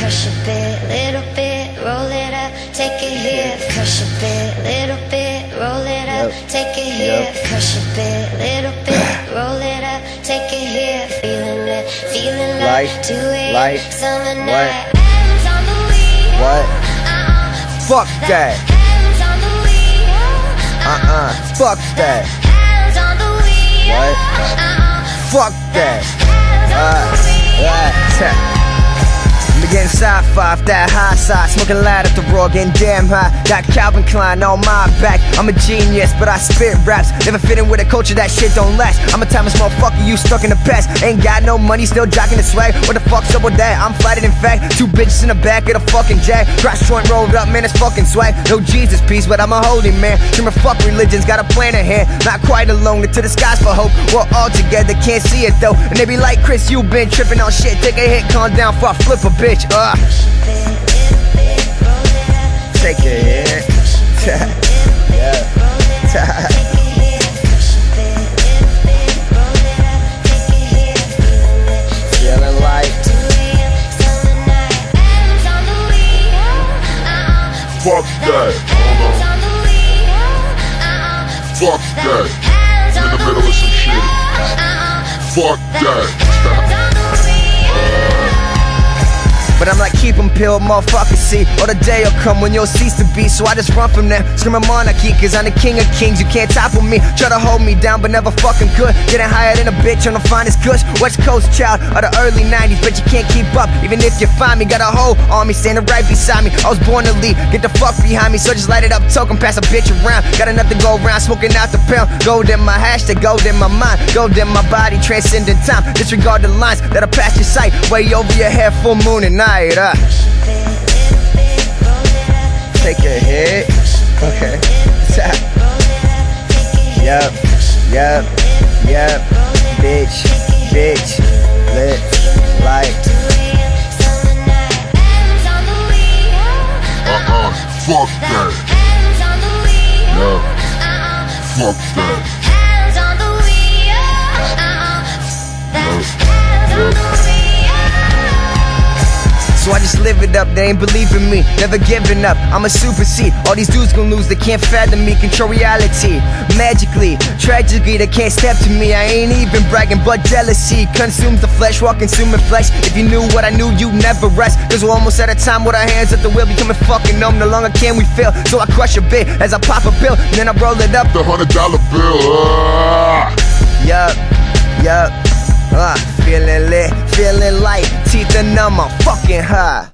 crush a bit, little bit, roll it up, take a hit, crush a bit, little bit, roll it up, take a hit, crush a bit, little bit, roll it up, take a hit, feeling like 2 a.m. summer night. Hands on the wheel. What? Fuck that. Hands on the wheel. Fuck that. Hands on the wheel. What? Fuck that. I'm getting sci-fi, that high side, smoking loud at the raw, getting damn high. Got Calvin Klein on my back. I'm a genius, but I spit raps. Never fit in with a culture, that shit don't last. I'm a timeless motherfucker, you stuck in the past. Ain't got no money, still jocking the swag. What the fuck's up with that? I'm flattered in fact. 2 bitches in the back of the fucking jag. Cross joint rolled up, man, it's fucking swag. No Jesus peace, but I'm a holy man. Dreamer fuck religions, got a plan ahead. Not quite alone, into the skies for hope. We're all together, can't see it though. And they be like, Chris, you been tripping on shit. Take a hit, calm down before I flip a bitch. Take a hit. Feeling like fuck that. Fuck that. In the middle of some shit. Fuck that. but I'm like, keep them peeled, motherfuckers, see. Or the day will come when you'll cease to be. So I just run from them, screaming monarchy, cause I'm the king of kings, you can't topple me. Try to hold me down, but never fucking could. Getting higher than a bitch on the finest kush. West Coast child of the early 90s, but you can't keep up, even if you find me. Got a whole army standing right beside me. I was born to lead, get the fuck behind me. So just light it up, token, pass a bitch around. Got enough to go around, smoking out the pound. Gold in my hashtag, gold in my mind, gold in my body, transcending time. Disregard the lines that'll pass your sight, way over your head, full moon and night. Take a hit. Okay. Yup. Bitch. Lit. Light. Fuck that. Yeah. Fuck that. So I just live it up, they ain't believing me, never giving up, I'ma supersede. All these dudes gon' lose, they can't fathom me, control reality magically, tragically, they can't step to me. I ain't even bragging, but jealousy consumes the flesh while consuming flesh. If you knew what I knew, you'd never rest, cause we're almost at a time with our hands at the wheel, becoming fucking numb, no longer can we feel. So I crush a bit as I pop a pill, then I roll it up, the $100 bill. Yup. Feeling lit, feeling light, teeth are numb, I'm fucking high.